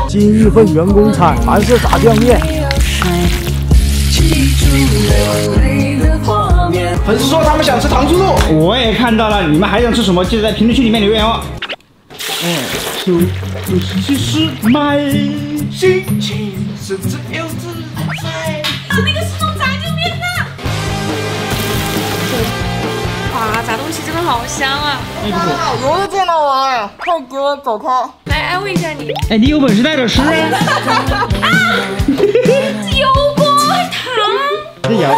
今日份员工餐韩式炸酱面。 粉丝说他们想吃糖醋肉， 我也看到了，你们还想吃什么？记得在评论区里面留言哦。其实买心情是自由自在。 那个是弄炸酱面的。哇，炸东西真的好香啊！ 我又见到我了，快给我走开！ 来安慰一下你。 哎，你有本事带着吃啊！ 油锅糖。 这有。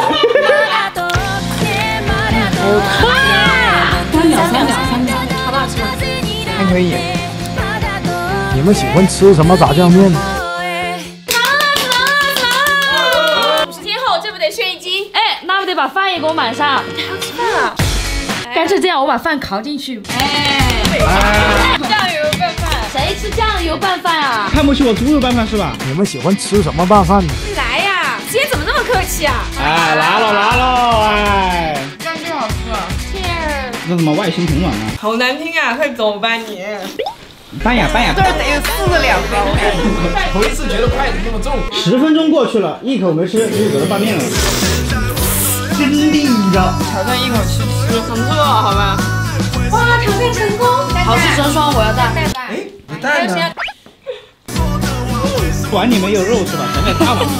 3秒，好不好吃吗？ 还可以。 你们喜欢吃什么炸酱面？ 50天后这不得炫一斤？哎，那不得把饭也给我满上？还要吃饭啊？干脆这样，我把饭扛进去。酱油拌饭，谁吃酱油拌饭啊？ 看不起我猪肉拌饭是吧？ 你们喜欢吃什么拌饭呢？ 你来呀，姐怎么这么客气啊？ 哎，来喽，哎。 这样最好吃了。 Cheers。 那什么外星同卵啊？ 好难听啊！快走吧你。 搬呀！ 这得4个2包。 头一次觉得筷子那么重。 10分钟过去了，一口没吃就得了拌面了。真地道。 挑战一口气吃，很饿，好吧？ 哇，挑战成功！好事成双，我要蛋。 哎，你蛋呢？ 管你们有肉是吧？想想大碗。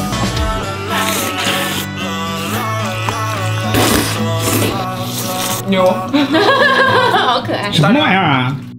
牛。 好可爱。 什么玩意儿啊？